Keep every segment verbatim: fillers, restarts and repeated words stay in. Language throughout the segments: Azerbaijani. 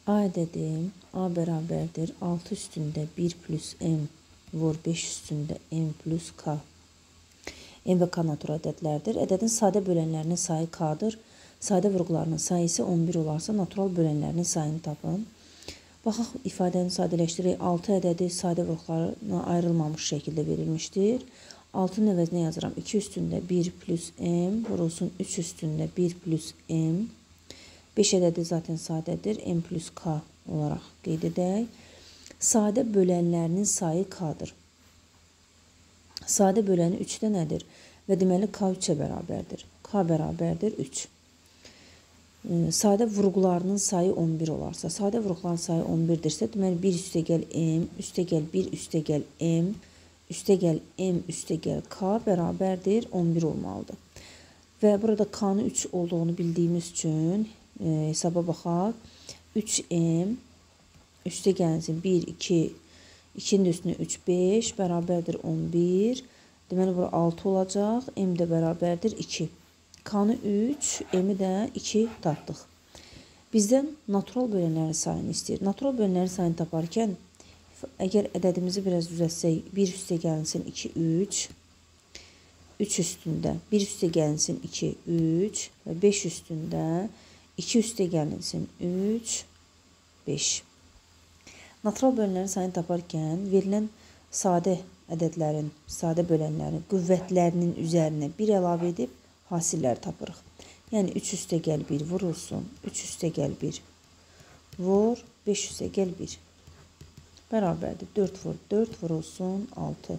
A ədədi A bərabərdir altı üstündə bir plus M vur beş üstündə M plus K. M və K natural ədədlərdir. Ədədin sadə bölənlərinin sayı K'dır. Sadə vurğularının sayı isə on bir olarsa natural bölənlərinin sayını tapın. Baxaq, ifadəni sadələşdirək. altı ədədi sadə vurğularına ayrılmamış şəkildə verilmişdir. altının əvəzinə yazıram. iki üstündə bir plus M vurulsun üç üstündə bir plus M. beş ədədi zaten sadədir. M plus K olaraq qeyd edək. Sadə bölənlərinin sayı K'dır. Sadə böləni üçdə nədir? Və deməli K üçə bərabərdir. K bərabərdir üç. Sadə vurğularının sayı on bir olarsa, sadə vurğuların sayı on birdirsə, deməli bir üstəgəl M, üstəgəl bir üstəgəl M, üstəgəl M, üstəgəl K bərabərdir on bir olmalıdır. Və burada K'nın üç olduğunu bildiyimiz üçün e, hesaba baxaq. üç M, üstəgəlinsin bir, iki, ikinin üstünə üç, beş bərabərdir on bir. Deməli, bura altı olacaq. M də bərabərdir iki. K'nı üç, M'i də iki tapdıq. Bizdən natural bölənlərin sayını istəyir. Natural bölənlərin sayını taparkən, əgər ədədimizi biraz düzəltsək, bir üstəgəlinsin iki, üç, üç üstündə, bir üstəgəlinsin iki, üç və beş üstündə iki üstəgəlinsin üç, beş. Natural bölənlərin sayını taparkən verilən sadə ədədlərin, sadə bölənlərin qüvvətlərinin üzərinə bir əlavə edib hasilləri tapırıq. Yəni üç üstəgəl bir vurulsun, üç üstəgəl bir vur, beş üstəgəl bir bərabərdir. dörd vur, dörd vurulsun altı.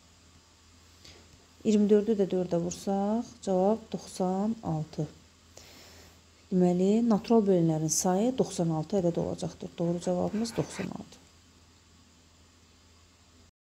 iyirmi dördü də dördə vursaq, cavab doxsan altı. Deməli, natural bölənlərin sayı doxsan altı ədəd olacaqdır. Doğru cavabımız doxsan altı.